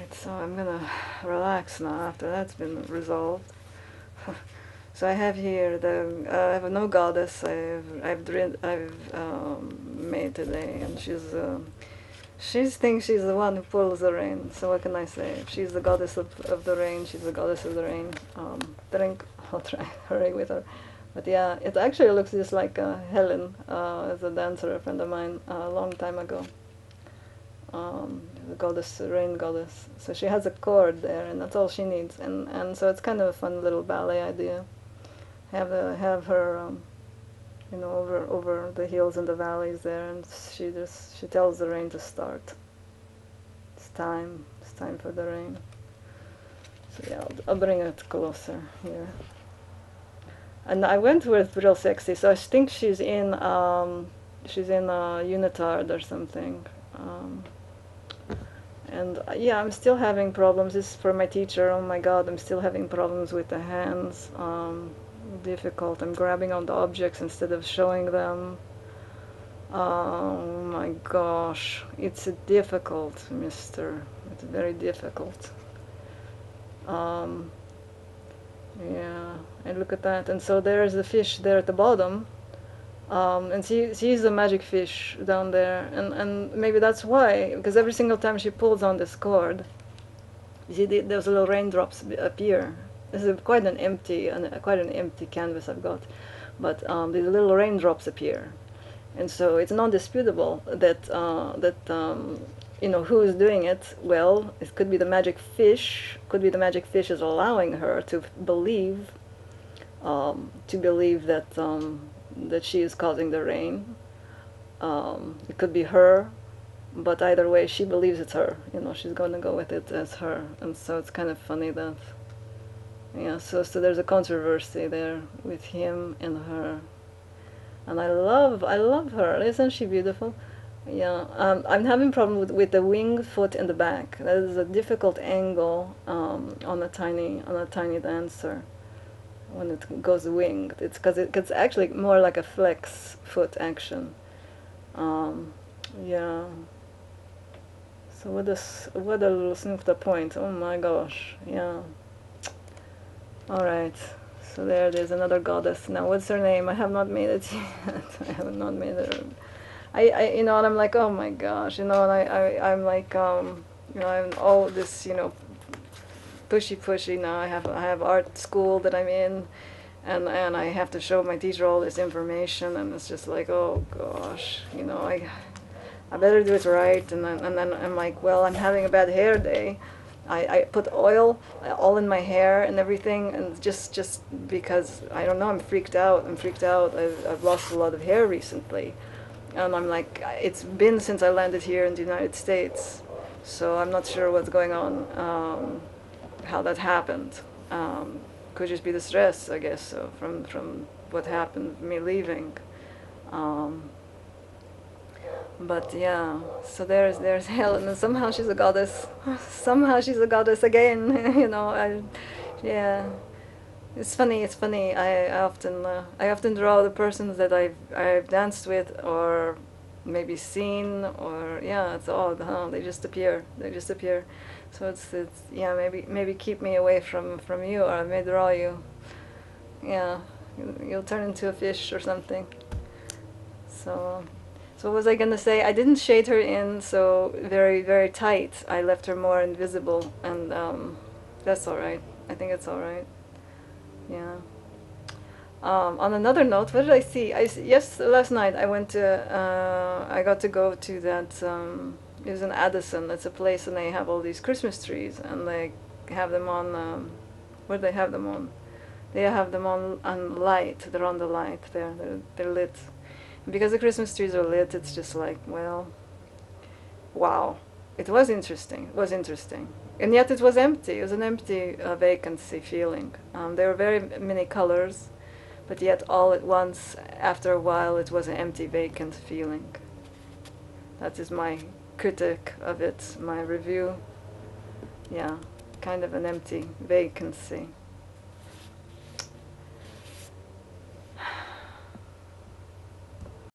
Alright, so I'm gonna relax now after that's been resolved. So I have here I have a no goddess I've made today, and she thinks she's the one who pulls the rain. So what can I say? If she's the goddess of the rain, she's the goddess of the rain. Drink, I'll try hurry with her. But yeah, it actually looks just like Helen, as a dancer, a friend of mine, a long time ago. The goddess, rain goddess. So she has a chord there, and that's all she needs. And so it's kind of a fun little ballet idea. Have her, you know, over the hills and the valleys there, and she tells the rain to start. It's time. It's time for the rain. So yeah, I'll bring it closer here. And I went with real sexy. So I think she's in a unitard or something. And yeah, I'm still having problems. This is for my teacher. Oh my God, I'm still having problems with the hands. Difficult. I'm grabbing on the objects instead of showing them. Oh my gosh, it's difficult, mister. It's very difficult. Yeah, and look at that. And so there's the fish there at the bottom. And sees a magic fish down there, and maybe that's why, because every single time she pulls on this cord, you see those little raindrops appear. This is quite an empty canvas I've got, but these little raindrops appear, and so it's non-disputable that you know, who is doing it. Well, it could be the magic fish. Could be the magic fish is allowing her to believe that. That she is causing the rain. It could be her, but either way, she believes it's her. You know, she's going to go with it as her, and so it's kind of funny that, yeah. So there's a controversy there with him and her, and I love her. Isn't she beautiful? Yeah. I'm having problem with the wing, foot, and the back. That is a difficult angle on a tiny dancer. When it goes winged, it's because it's actually more like a flex foot action. Yeah. So what a little snufta point. Oh my gosh. Yeah. All right. So there it is, another goddess. Now what's her name? I have not made it yet. I have not made it. You know, and I'm like, oh my gosh, you know, and I'm like, you know, I'm all this, you know, pushy now. I have art school that I'm in, and I have to show my teacher all this information, and it's just like, oh gosh, you know, I better do it right. And then I'm like, well, I'm having a bad hair day. I put oil all in my hair and everything, and just because I don't know, I'm freaked out. I've lost a lot of hair recently, and I'm like, it's been since I landed here in the United States, so I'm not sure what's going on. How that happened. Could just be the stress, I guess, so from what happened, me leaving. But yeah, so there's Helen, and somehow she's a goddess. Somehow she's a goddess again. You know, yeah. It's funny. I often draw the persons that I've danced with, or maybe seen, or yeah, it's odd, huh? They just appear. So it's yeah, maybe keep me away from you, or I may draw you. Yeah, you'll turn into a fish or something. So what was I gonna say? I didn't shade her in so very tight. I left her more invisible, and that's all right. I think it's all right. Yeah. On another note, what did I see? Yes, last night I got to go to that. It was in Addison. It's a place, and they have all these Christmas trees, and they have them on. What do they have them on? They have them on light. They're on the light. They're lit. And because the Christmas trees are lit, it's just like, well, wow. It was interesting. And yet it was empty. It was an empty vacancy feeling. There were very many colors, but yet all at once, after a while, it was an empty, vacant feeling. That is my critic of it, my review. Yeah, kind of an empty vacancy.